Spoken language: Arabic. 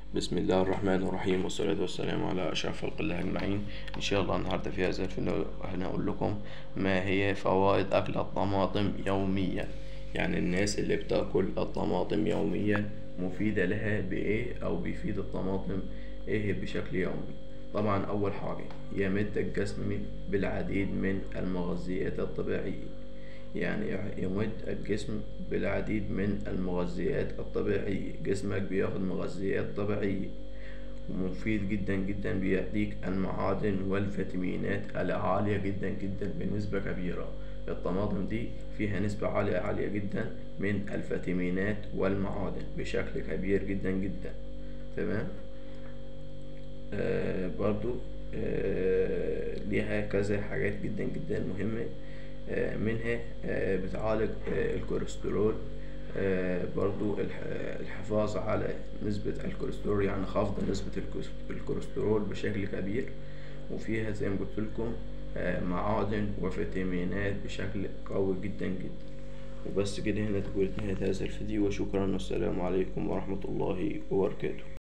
بسم الله الرحمن الرحيم، والصلاة والسلام على أشرف خلق الله أجمعين. إن شاء الله النهاردة في هذا الفيديو هنقول لكم ما هي فوائد أكل الطماطم يوميا. يعني الناس اللي بتاكل الطماطم يوميا مفيدة لها بإيه، أو بيفيد الطماطم إيه بشكل يومي. طبعا أول حاجة يمد الجسم بالعديد من المغذيات الطبيعية، يعني يمد الجسم بالعديد من المغذيات الطبيعية. جسمك بياخد مغذيات طبيعية ومفيد جدا جدا، بيعطيك المعادن والفيتامينات العالية جدا جدا بنسبة كبيرة. الطماطم دي فيها نسبة عالية جدا من الفيتامينات والمعادن بشكل كبير جدا جدا. تمام. برضو ليها كذا حاجات جدا جدا مهمة. منها بتعالج الكوليسترول. برضو الحفاظ على نسبة الكوليسترول، يعني خفض نسبة الكوليسترول بشكل كبير. وفيها زي ما قلت لكم معادن وفيتامينات بشكل قوي جدا جدا. وبس كده، هنا تكون نهاية هذا الفيديو، وشكرا والسلام عليكم ورحمة الله وبركاته.